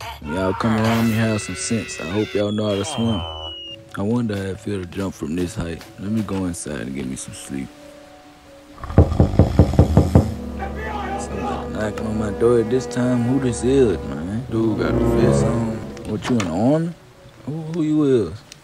Y'all come around me have some sense. I hope y'all know how to swim. I wonder how it feel to jump from this height. Let me go inside and get me some sleep. Somebody knocking on my door at this time. Who this is, man? Dude got the vest on. What, you in the army? Who you is?